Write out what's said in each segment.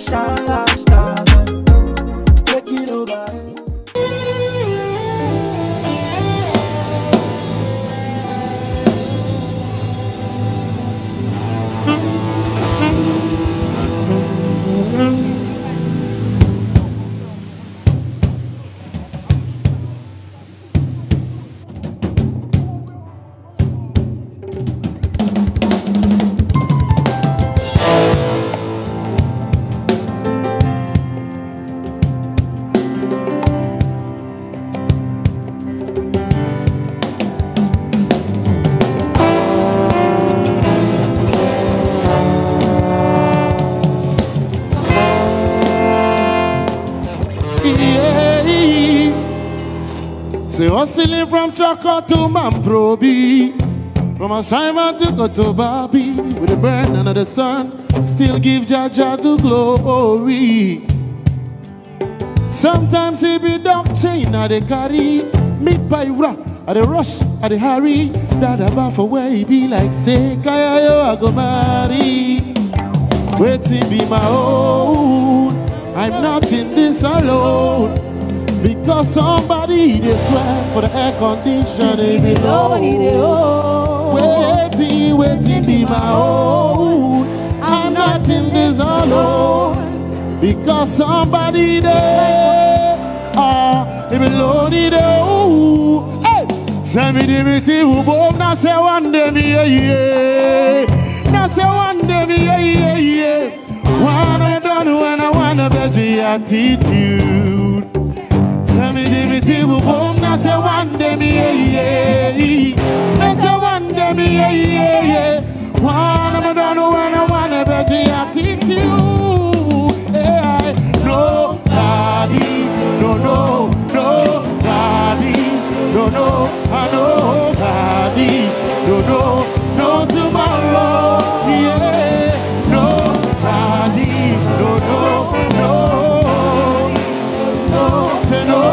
shine like stars. Take it over. Say hustling from Choco to Mamprobi, from Ashaiman to Kotobabi, with the burn under the sun, still give Jaja the glory. Sometimes he be dog chain at the carry, meet by rap, at the rush, at the hurry, that about for where he be like, say, Kaya yo I go marry. Waiting be my own, I'm not in this alone. Because somebody they swear for the air conditioning below. Waiting be my own. I'm not in this alone. Because somebody they are below the door. Hey, send me the meeting who both now say one day me yeah. Now say one day me yeah. Wanna done when I wanna bet your attitude. Tell me the table boom, now say one day me yeah. Now say one day me yeah. One of done when I wanna bet your attitude. Yeah, nobody, nobody, I nobody, no tomorrow. Yeah, nobody, no. Say no,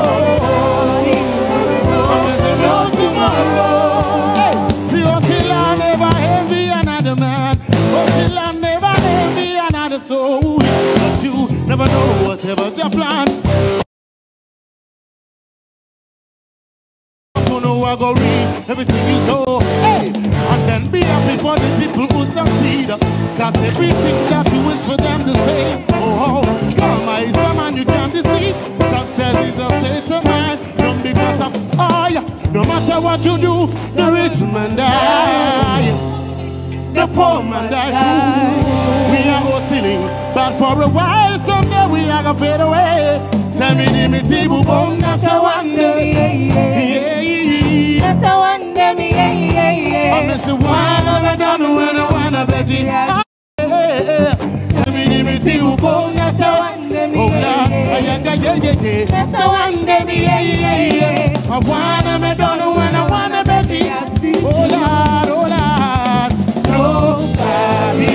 tomorrow. See, Osila never envy another man. Osila never envy another soul. Cause you never know whatever your plan. So no, I go read everything you saw. Hey, and then be happy for the people who succeed. Cause everything that you wish for them to say. Oh, karma is a man you can't deceive. Success is a state of mind. Don't because of no matter what you do, the rich man die, the poor man die too. We are all silly, but for a while someday we are gonna fade away. Tell me the mitibu bong, that's a one day. That's a one day. I miss the one I don't when I wanna bet you. Tell me the mitibu bong, that's a one day. That's a one day. I wanna me don't when I wanna bet you. Oh Lord, nobody.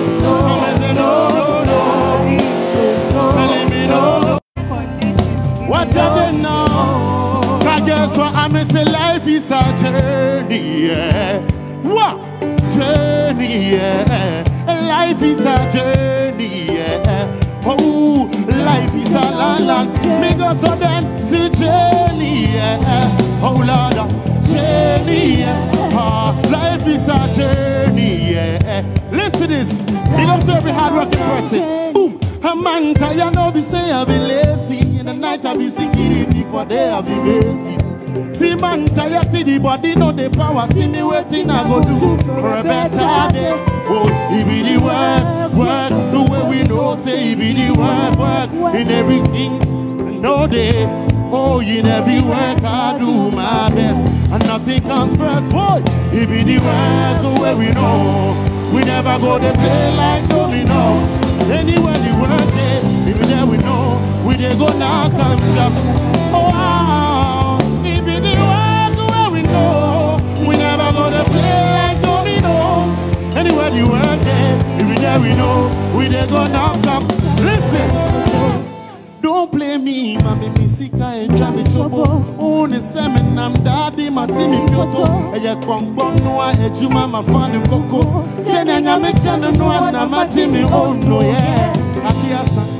Telling me no. What's happening now? Cause guess what? I miss a life is a journey, yeah. What? Journey, yeah. Life is a journey, yeah. Oh, life is a land. Make us so then see journey, yeah. Oh Lord, journey, yeah. Life is a journey, yeah. Listen to this. Big up to every hard working person. Boom. A man tired no be say I be lazy. In the night I be security, for day I be mercy. See man tired, see the body, know the power. See me waiting, I go do for a better day. Oh, he be the work, the way we know, say he be the work, in everything, no day. Oh, in every work I do my best, and nothing comes first, boy. He be the work, the way we know. We never go to play like domino. Anywhere the work day, if there we know, we dey go knock and shop. Oh, wow. He be the work, the way we know. We never go to play like domino. Anywhere the work day, if there we know, we dey go knock and shop. Listen. Don't play me, mami misika and jami chobo. Only semen I'm daddy, my team pyoto. Eya kwangbo noa ejuma mafani koko. Sena na mechano noa na matimi oh no yeah. Abiasa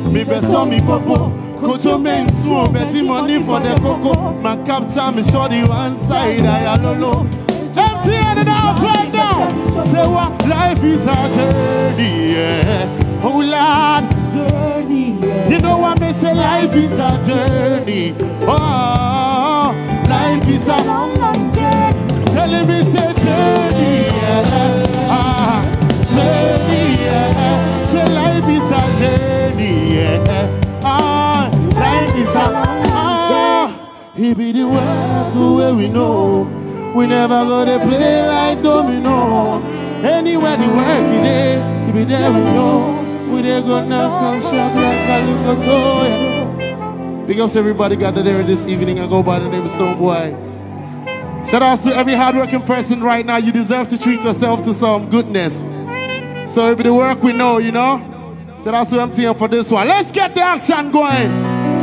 Me be so me popo. Kocho men so betting money for the cocoa. My capture me show the one side I lolo. Empty in the house right now. Say what life is a journey, yeah. Oh Lord, journey, yeah. You know what me say? Life is a journey. Oh, life is a long, long journey. Telling me say journey, yeah. Journey, yeah. Say life is a journey, yeah. Life is a he be the work where we know. We never gonna play like domino. Anywhere the work in there, he be there we know. We they gonna come shop like a little toy. Big ups everybody gathered there this evening. I go by the name of Stoneboy. Shout out to every hardworking person right now. You deserve to treat yourself to some goodness. So it be the work we know, you know. Shout out to MTM for this one. Let's get the action going.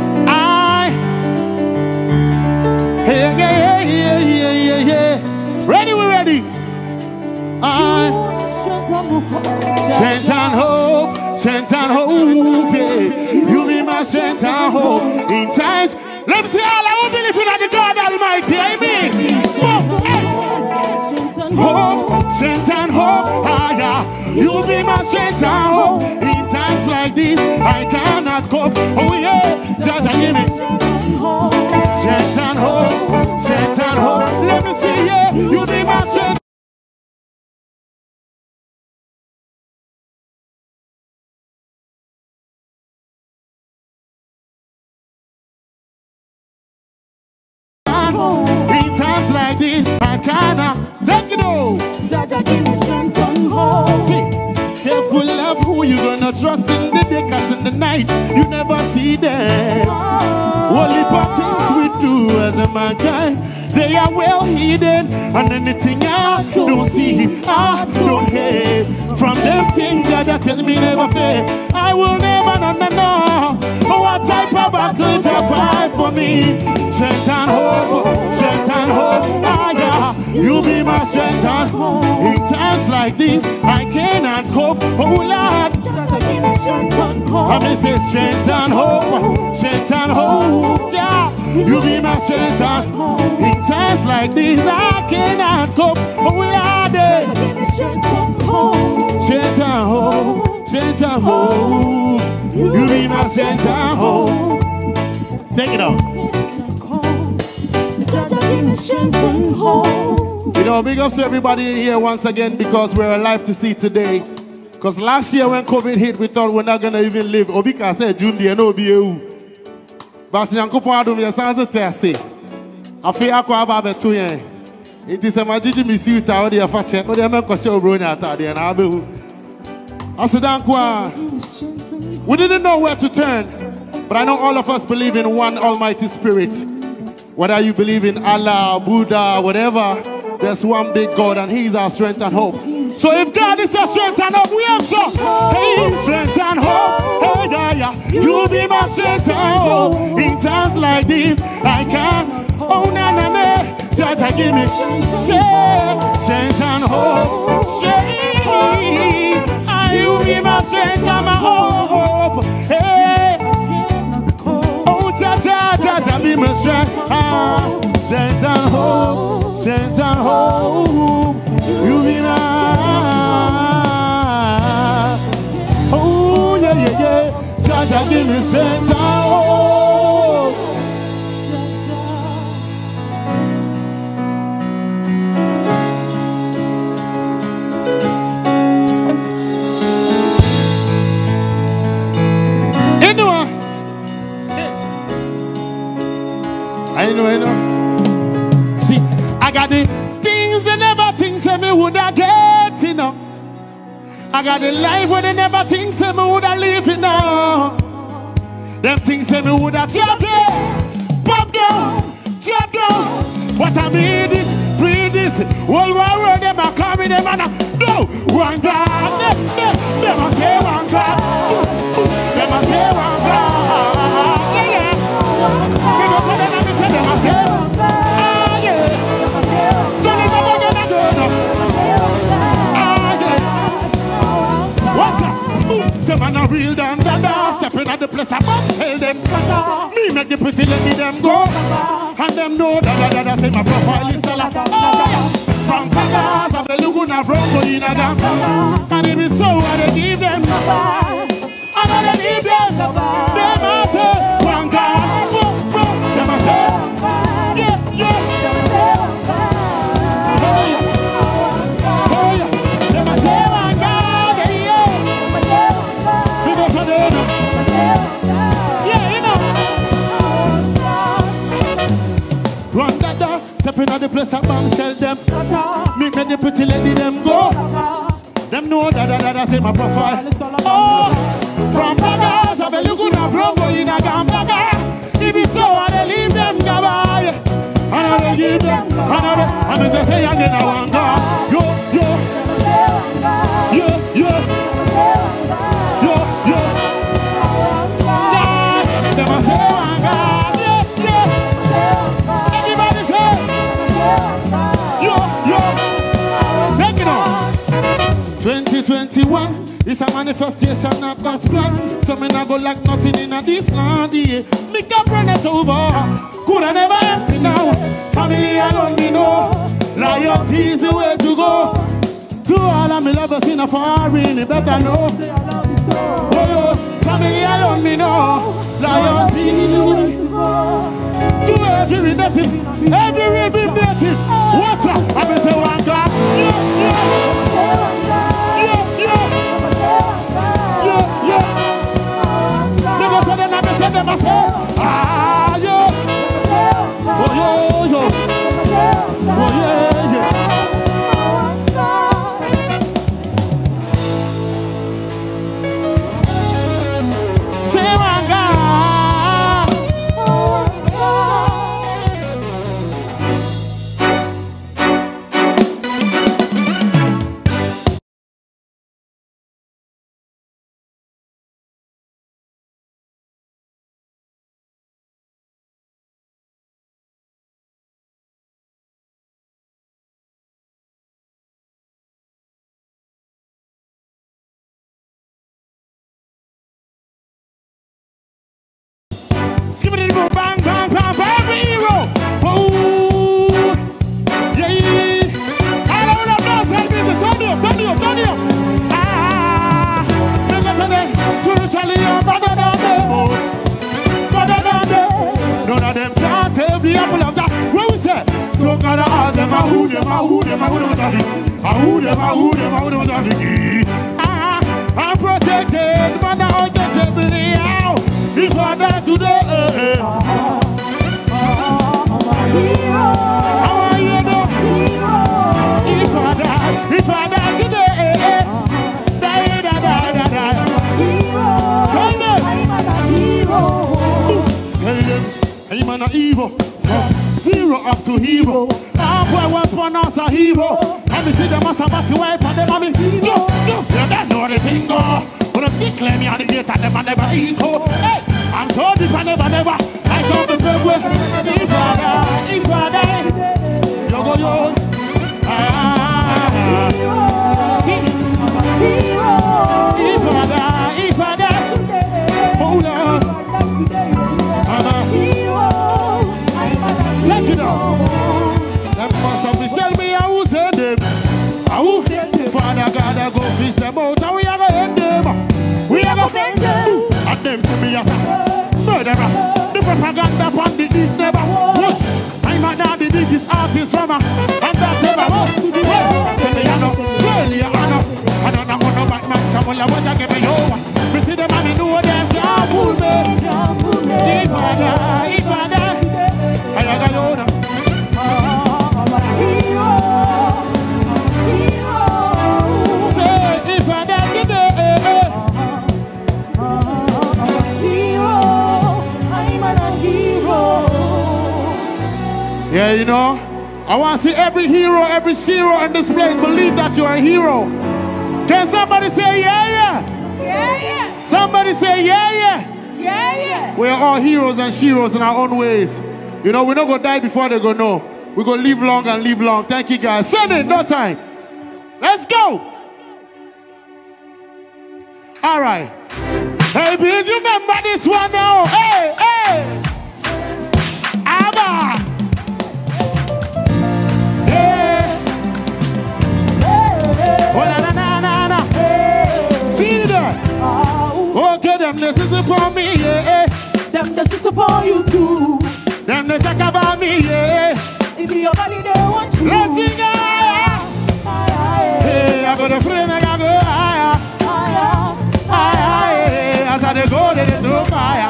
Hey. Ready, we ready. Strength and hope, yeah. You be my strength and hope. In times, let me see all I won't believe in the God Almighty. Amen. Hope, strength and hope, yeah. You be my strength and hope. In times like this, I cannot cope. Oh yeah, just give me strength and hope, strength and hope. Let me see, yeah, you be my strength. In times like this, I cannot take it all. Jaja, give me strength and hope. See, careful of who you gonna trust in the day, cause in the night you never see them. Only for things we do as a mankind, they are well hidden. And anything I don't see, I don't hear. From them things that tell me never fail, I will never know. What type of battle to fight for me? Strength and hope, ah yeah. You be my strength and hope. In times like this, I cannot cope. Oh Lord, I may say strength and hope, yeah. You be my strength and hope. In times like this, I cannot cope. Oh Lord, strength and hope. You be my strength and hope. Take it off. You know, big ups to everybody here once again because we're alive to see today. Because last year when COVID hit, we thought we're not going to even live. Obika said, June, the NOBU. But Yankupo Adum, your sons are testy. I feel I can't have a 2 years. It is a magic missue to all the affection, but I'm not sure we're not at the end. I said, we didn't know where to turn, but I know all of us believe in one Almighty Spirit. Whether you believe in Allah, Buddha, whatever, there's one big God and He's our strength and hope. So if God is our strength and hope, we have some. Hey, strength and hope. Hey, yeah. You be my strength and hope. In times like this, I can. Oh, na. Jaja, give me strength and hope. You be my strength and my hope. Hey. Oh, Jaja, be my strength. Strength and hope. You be my. Oh, yeah. Jaja, give me strength and hope. I know. See, I got the things they never think say me woulda get, you know. I got the life where they never think say me woulda live, you know. Them things say me woulda chop down, pop down. What I mean is, breathe this. World war them a coming, them a no one God. Them a say one God. Them a say one God. Yeah. Them a say. real dan dada. Stepping at the place above, tell them me make the pretty lady them go. And them know that say my profile is a lot. From Pagas of the Luguna Bronco in a gamba. And if it's so, I give them. And I give them. Them I say, one God. Them I say, yeah, yeah. Oh yeah. Them I say, one God, yeah. Because of them. Yeah, you know. Run dada, stepping on the place of bombshell them. Me make the pretty lady them go. Them know that say my profile. Oh, from Pagas of a Luguna Bronco in a gamba. If it's so, I leave them gaba. And I give them. I'm going to say again, I want God. Yo, yo. Yeah, yeah. Yo, yo. God, them I say, I God. Yeah, yeah. Everybody say, yo, yo. Take it on. 2021 is a manifestation of God's plan. So me not go like nothing in this land. Yeah. Me can run it over. Could I never empty now? Family alone me know. Loyalty is the way to go. To all of me lovers in a foreign, you better know. Oh, family alone me know. Loyalty is the way to go. To every native, every real native. What's up? I will say one God. Yeah, yeah. Them I say, ah, yo, oh, yo, yo, oh, yeah, yeah. Say, my God. Bang, bang, bang, bang, every hero. Oh, yeah, yeah. I don't know, tell me, turn you. Ah, look at them, spiritually, brother down there. None of them can't tell the apple of that. What we say? So gotta ask them, who them, Ah, I'm protected, but now I'm untouchable. If I die today, how are you know? If I die today, die. Tell them, I'm an evil. From 0 up to hero. Boy was born as a hero. And me see them as a batty wife and them a me. Jump. You don't know the thing go. When I declare me on the gate and them a never equal. Hey, I'm so deep and never. I come to bed with. If I die, yo go yo. If I die, hold on. Take it on. Them must have to tell me how who send them. How Father God, I go fish them out and we are going to end them. We are going to end them. And them see me as a murderer. The propaganda from the east never was. I'm not the biggest artist from and that never was. Say me I know, failure I know. I don't know no back man, come on, what I give me over. Me see them and me know them can't fool me. If I die, I got you now. Say if I die today, I'm a hero. Yeah, you know, I want to see every hero, every zero in this place believe that you're a hero. Can somebody say yeah? Somebody say yeah. We are all heroes and sheroes in our own ways. You know, we're not going to die before they go no. We're going to live long and live long. Thank you, guys. Send it, no time. Let's go. All right. Hey, please, you remember this one now? Hey, hey. Abba. Hey. Oh, na, na, na, na, na. See that? Okay, them this is upon me, yeah. Them this is upon you too. Them they talk about me, yeah. If your body they want you. Let's sing it. Hey, I got a friend, I got go higher. As I go, they do fire.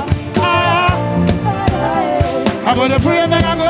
I got a friend, I go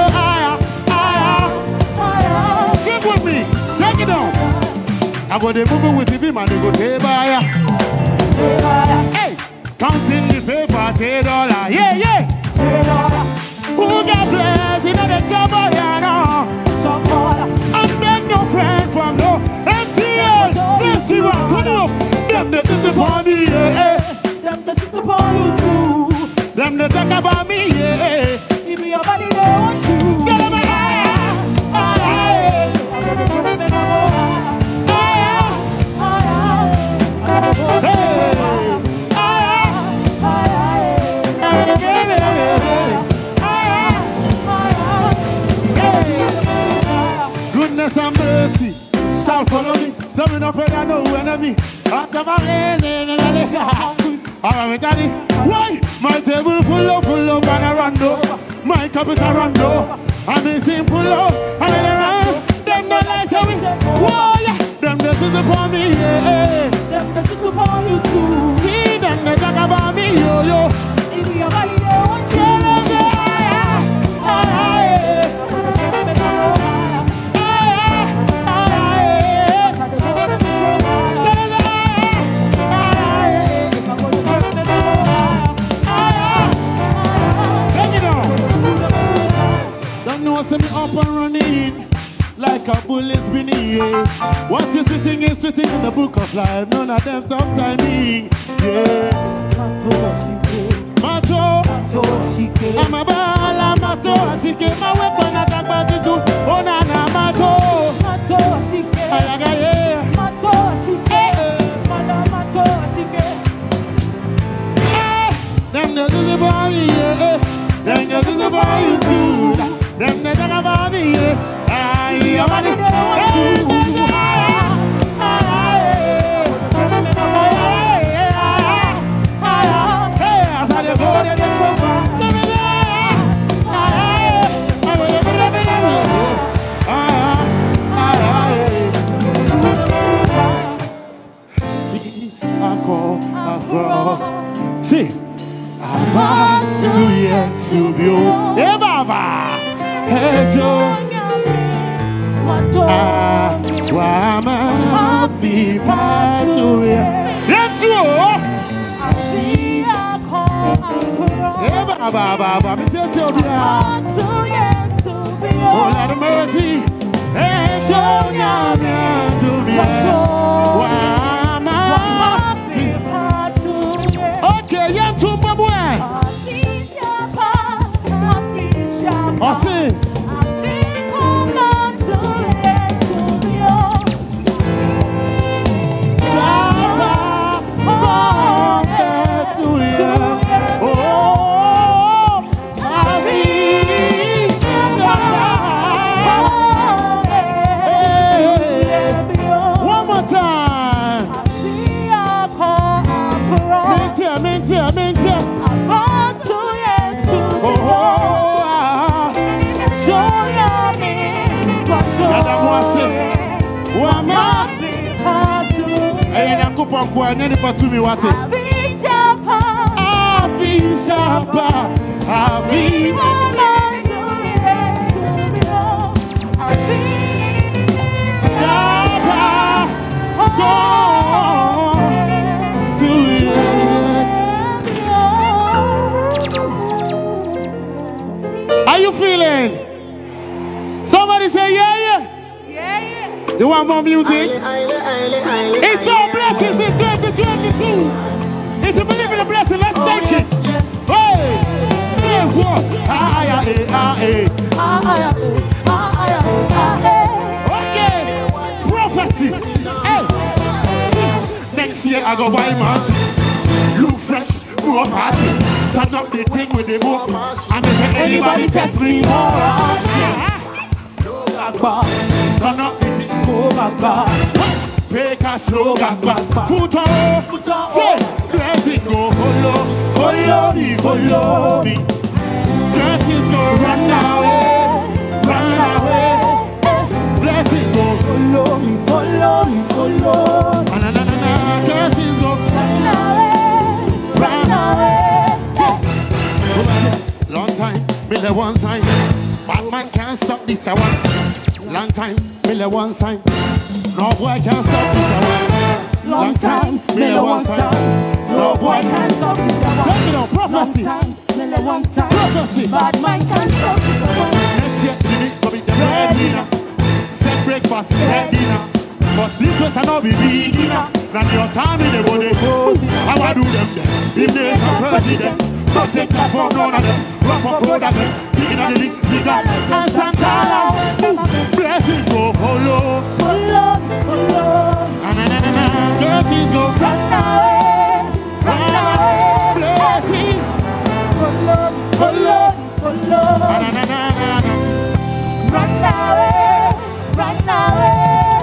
higher. Sing with me, take it down. I got a movie with the beam and they go take by. Hey, counting the paper, $10. Yeah, yeah. Who got blessed in the trouble, yeah, no. I beg no friend from no MTS. Let's see what put up. Them this is upon me, yeah. Them this is upon you too. Them they talk about me, yeah. If your body they want you. Get them Goodness and mercy shall follow me. Some in afraid I know enemy. After my daddy. Why? My table full up and I run over. My cup is a run over. I'm missing full up. I'm in a run. Them don't like how we. Whoa, yeah. Them this is upon me, yeah. Them this is upon you too. See them they talk about me, yo yo. If your body they want you. Send me up and running like a bullet spinning, yeah. Once you're sitting in the book of life, none of them stop timing, yeah. Mato, I'm a ball, I'm a toe, she came my weapon, attack by the two, oh na na, Mato, yeah. Them the little boy, yeah. Them the little boy, you too. Them they talk about me, yeah. Your money, hey, as I go, they see, I'm about to yet to be old. Hey, Baba. Hey, Joe. Wama fi patuya. Let's go. Hey, Baba. Mr. Sylvia. Oh, Lord of mercy. Hey, Joe. Wama fi patuya. Okay, yeah, two more. Assim. One more time. Mintia. Coupon quoi, n'y a pas tout mi wate. Avishapa. Are you feeling? Somebody say yeah. You want more music? It's all blessings in 2022. If you believe in the blessing, let's take it. Hey, say what? Okay, prophecy. Hey, next year I go buy mask. Look fresh, more fasting. Turn up the thing with the more. And if anybody test me more action. Turn up the thing. Go back. Pay cash low back. Put on. Say, blessing go follow me. Blessings go run away. Blessing go follow me. Na. Blessings go run away. Long time, Miller one time. Batman can't stop this one. Long time, Miller one time. No boy can't stop this one. Long time, Miller one time. No boy can't stop this one. Take it on, prophecy. Long time, Miller one time. Prophecy. Bad man can't stop this one. Next year, the meat go be the breadwinner. Set breakfast, set dinner. But sleepless and all be beginner. Now your time in the body. How I do them there? If there's a president, don't take that from none of them. Run for food of them. Picking on the league, we got Santana. Blessings go follow. Blessings go run away. Blessings follow. Run away.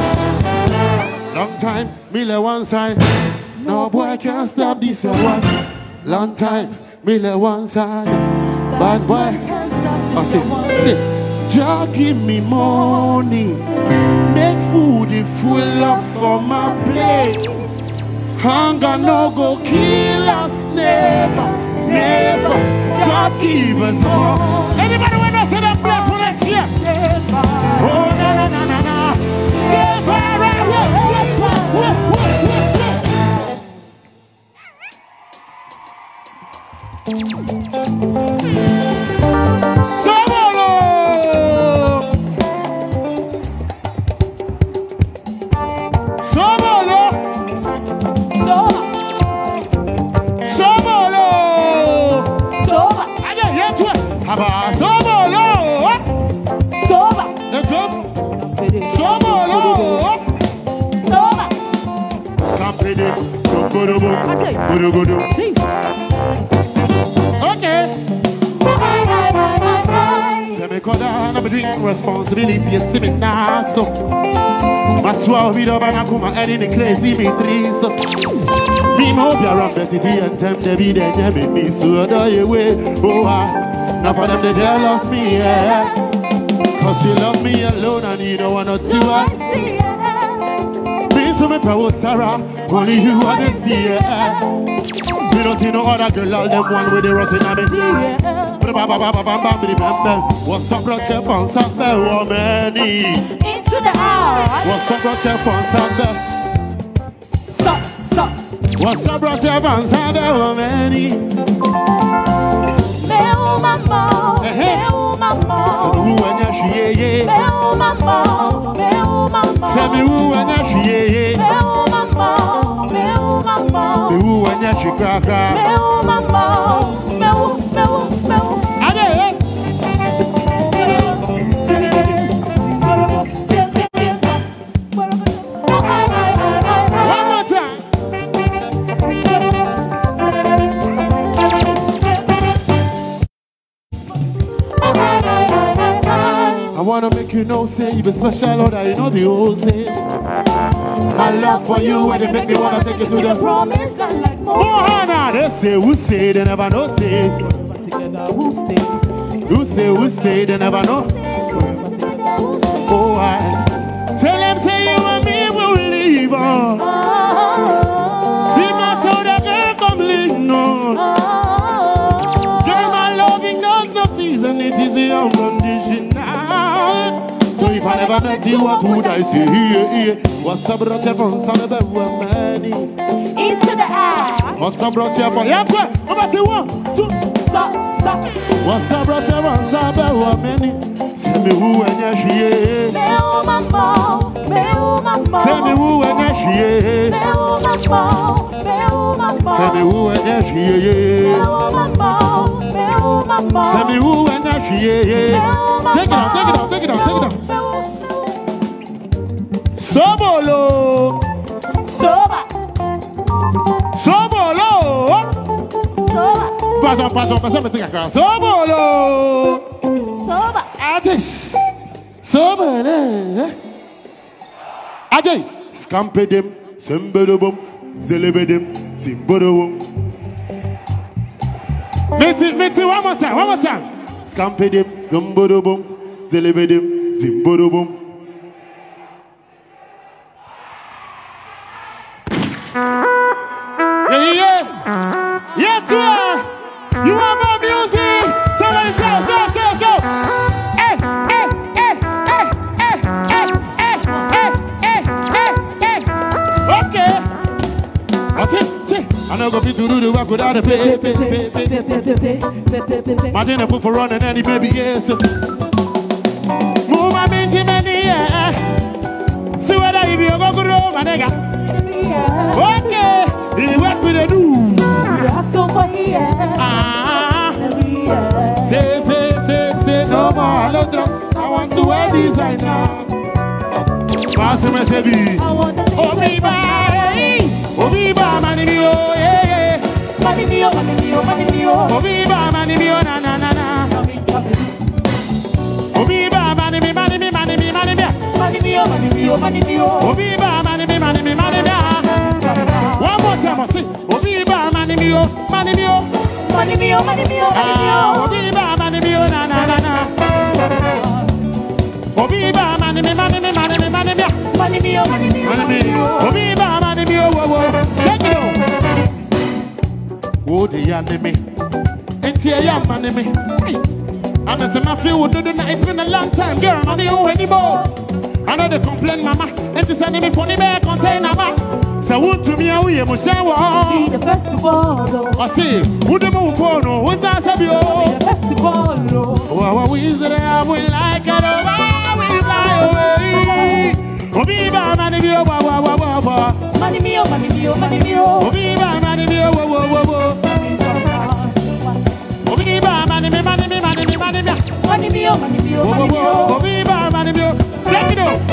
Long time, Miller one side. No boy can stop this one. Long time, Miller one side. Bad boy. See. Jah give me money, make food full up for my plate. Hunger no go kill us, never. God give us more. Anybody want to see that place for next year? Oh na. Stay far okay. Responsibility is see me now, so my swallow be up and I come and in the crazy me three, so me hope you're around Betty and them they be there, they make me so die away. Oh, now for them they jealous me, yeah. Cause you love me alone and you don't wanna see what me so me power Sarah, only you wanna see, yeah. We don't see no other girl, all them one with the rushing at me. What's up, bro? Chef on Sunday, woman. Into the eye. What's up, bro? Chef on Sunday? What's up, bro? Chef on Sunday, woman? Meu mamão, meu mamão. So who and ya she, Meu mamão, meu mamão. Say me who and ya she, Meu mamão, meu mamão. Me who and ya she cry. Meu mamão, meu. I wanna make you know, say you be special, or that you know the whole say. My love for you, and it make me wanna take you to the promise land like Moses. Oh, Hannah, they say who say, they never know say. Together who stay? Who say, they never know. Oh, I tell them say you and me will leave on. See my soul, that girl come lean on. Girl, my loving knows no season, it is unconditional. So if I never met you, what would I say? What's up, brother, from some of the women? Into the eye. What's up, brother, from yeah, go back to 1, 2. What's up, brother, from some of the women? Tell me who and ya she. Meu mamão, meu mamão. Tell me who and ya she. Meu mamão, meu mamão. Tell me who and ya she. Meu mamão, meu mamão. Tell me who and ya she. Take it down, take it down, take it down, take it down. Sobolo. Soba. Sobolo. Pass on, take a car. Sobolo. Sober. Artist. Sobolo. Ajay. Scampedem, Sembedobum, Zelebedem, Zimbodobum. Meti, one more time. Scampedem, Zimbodobum, Zelebedem, Zimbodobum. Yeah, tour. You want more music? Somebody shout. Hey. Okay. What's it? I'm not going to do the work without a pay. Martin, I put for running any baby, yes. Move my Benjamin, yeah. See what I be a go grow, my nigga. Okay. You work with a do. Say no more, no dress. I want to wear designer. Master Mesebi. Obiba, mani mio, yeah. Mani mio. Obiba, mani mio, na. Obiba, mani mio. Obiba, mani mio. One more time, I say. Obiba, mani mio. Obiba, mani mio, na. Obiba, mani mio. Obiba, mani mio, whoa. Check it out. Oh, the enemy. And tear your enemy. I'm a semi with the night. It's been a long time, girl. Mommy, you anymore. I know they complain, mama. And she's sending me funny bear container, mama. So, what to me, we must say, Be the festival. I see, who the move for? No, who's that? Be the festival. What we say, I will like it over. We fly away. Obiba, mani mio, wa. Mani mio. Obiba, mani mio, wa. Obiba, mani mio. Obiba, mani mio. Take it off.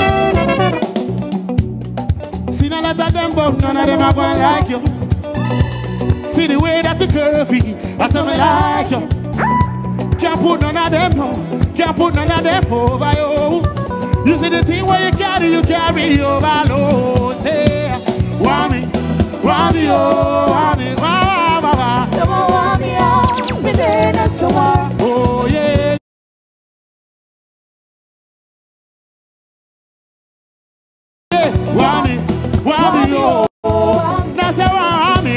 See none of them, but none of them are going like you. See the way that the curvy, I say me like you. Can't put none of them over you. You see the thing where you carry overload. Say, wami, oh. Oh yeah. Wami, oh. That's a wami,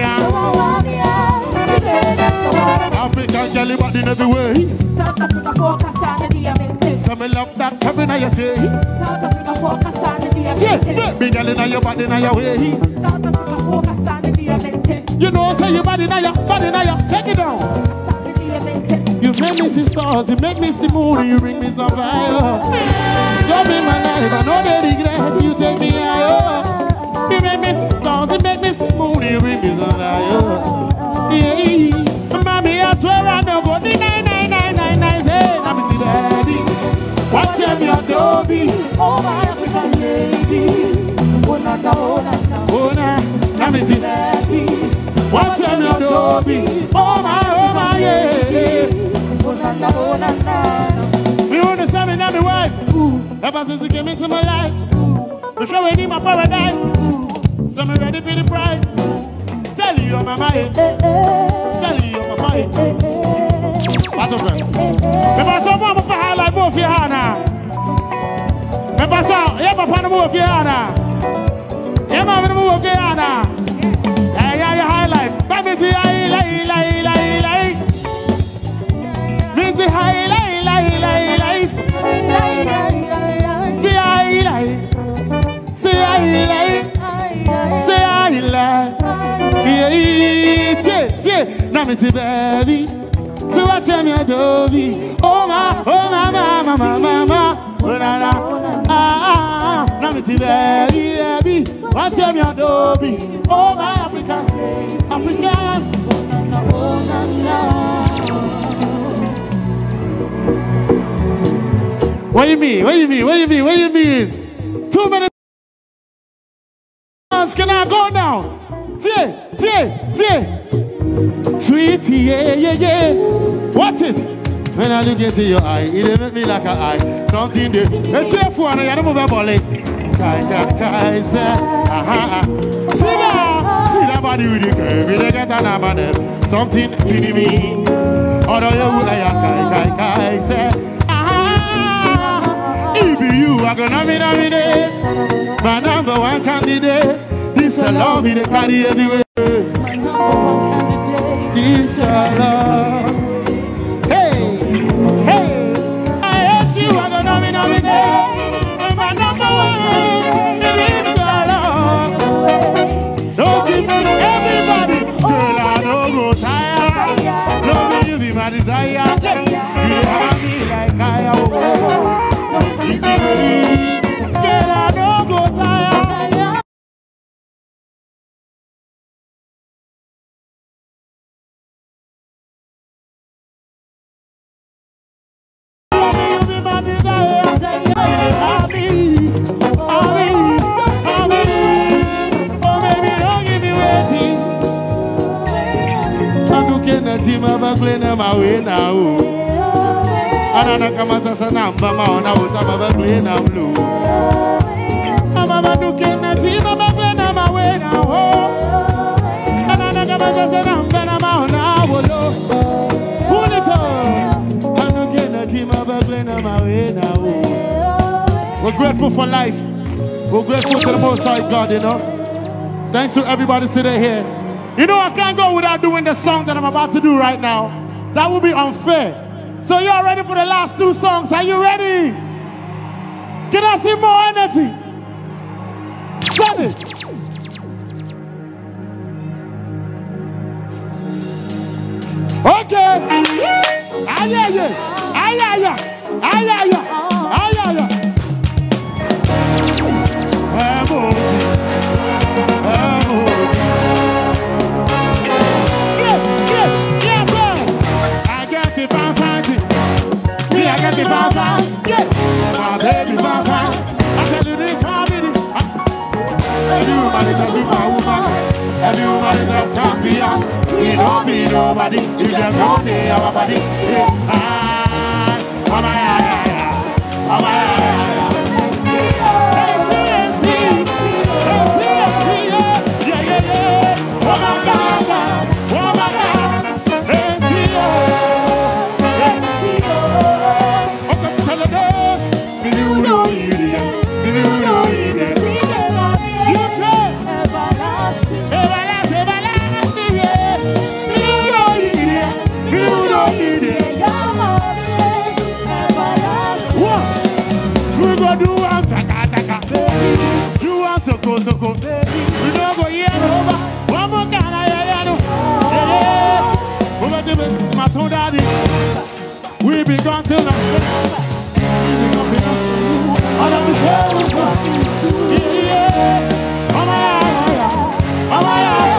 African jelly body in every way. South Africa focus on the diamante. Some love that coming on your say. South Africa focus on the diamante. Yes, big girl in your body in your way. South Africa focus on the diamante. You know, say your body in your, take it down. You make me see stars, you make me see moon, you bring me some fire. Don't be my life, I know the regret, you take me higher. You make me see stars, you make me see moon, you bring me some fire. Yeah, mommy, I swear I know go the 99999, say, I'm it's baby. Watch out your Adobe. Oh my African lady. Oh na, I'm it's baby. watch out your Adobe. Oh my, yeah. Oh na. You understand me now, my wife? Ever since you came into my life, you show me my paradise. So I'm ready for the prize. Tell you your mama, tell you your mama. What's up, friend? If I saw mama for highlight, move your hand now. If I saw, yeah, papa, move your hand now. Yeah, mama, move your hand now. Yeah, your highlight. Baby, see, highlight. Minty highlight. Say I like. Yeah. Now me baby. So watch me Adobe. Oh my. Oh na. Now me baby. Watch me Adobe. Oh my African. What you mean? 2 minutes. Can I go now? Sweetie, yeah, yeah, yeah. Watch it. When I look into your eye, it make me like an eye. Something there. It's your phone, I don't move a volley. Kai, say, aha. See that body with the curve, they get an abandon. Something feeding me. Although you kai, say, aha. If you are gonna be nominated, my number one candidate. This love me, they carry everywhere. This love. Hey, hey. I ask you, I'm gonna be nominated. My number one. This love. Don't give me everybody. Girl, I don't go tired. Love me, you be my desire. You have me like I am. Girl, I don't go tired. My way now, and I come as a number, my own out of a plane. I'm blue. I'm a looking at him, I'm a plane on my way now. And I come as a number, I'm on our low. Pull it on. I'm looking at him, I'm a plane on my way now. We're grateful for life. We're grateful to the Most High God, you know. Thanks to everybody sitting here. You know, I can't go without doing the song that I'm about to do right now. That would be unfair. So you are ready for the last two songs? Are you ready? Can I see more energy? Send it. Okay. Aye, aye, aye. Aye, aye, aye. Aye, aye, aye. Aye, aye, aye. Yeah, my baby, Papa. I tell you this, family. Every woman is a superwoman. Every woman is a champion. We don't be nobody. If they're gone, they our body. Yeah, oh my, oh my, Soko. We don't go here over. One more can I yeah. My soul daddy. We be gone till now. We be gone till now. All of the yeah. Oh my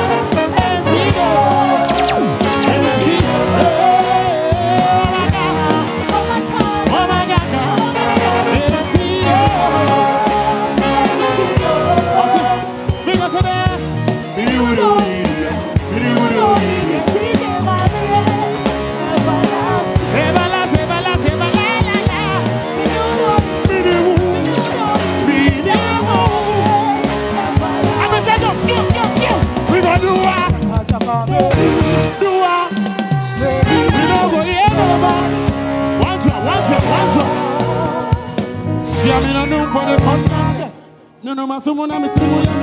no, my someone I'm a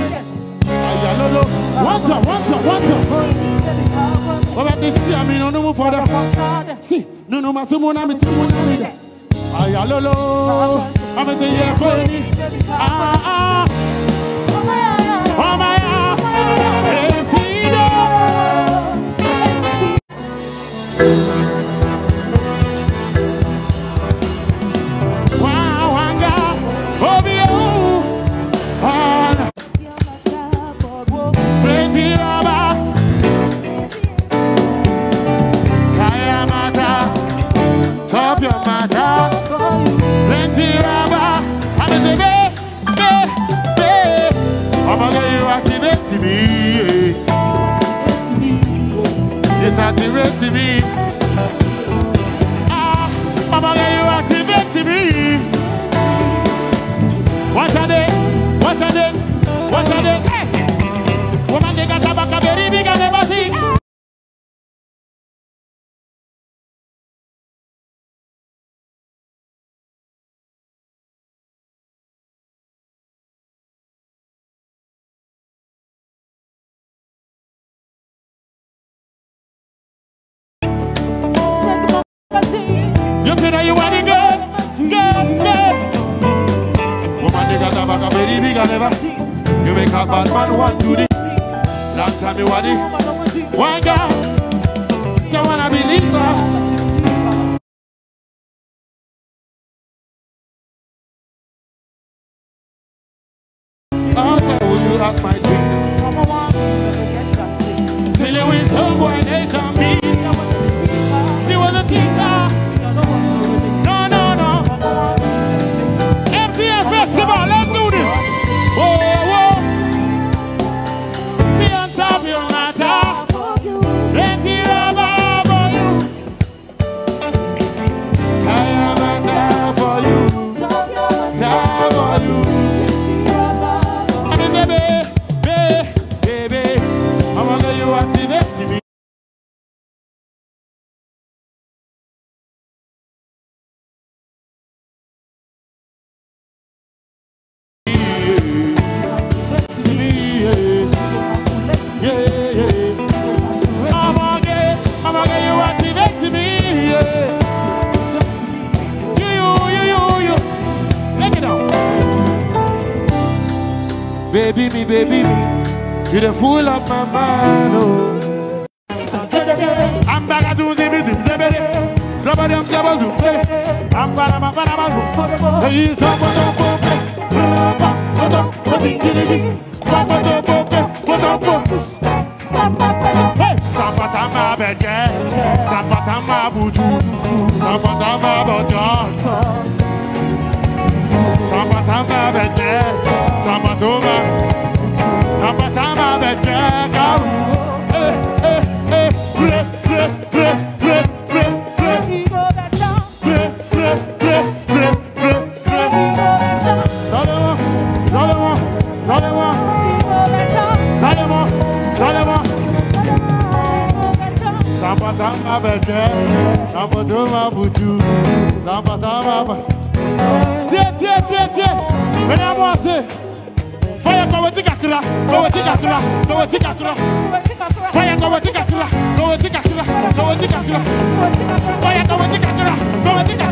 What's up? What about this? I mean, no for the see, no, my someone I'm a Ayalolo, I'm a activate me. Ah, Mama, you activate me. What's a day? What's a day? What's a day? Hey! Woman, they got a very big and never see. You feel that you want it good? Woman, they got a very big and never see. You make a bad man want to this. Last time you want it. One girl, you wanna believe her. Oh, you have my drink. Till you is the boy nation be. She was a teacher. No. MTF Festival, let's do this. Whoa. See on top of your matter. Plenty rubber for you. I am a time for you. Time for you. I say, baby, I want you activate me. Baby me, you the fool of my mind, oh. I'm back to the business, somebody I'm Fire, go and take a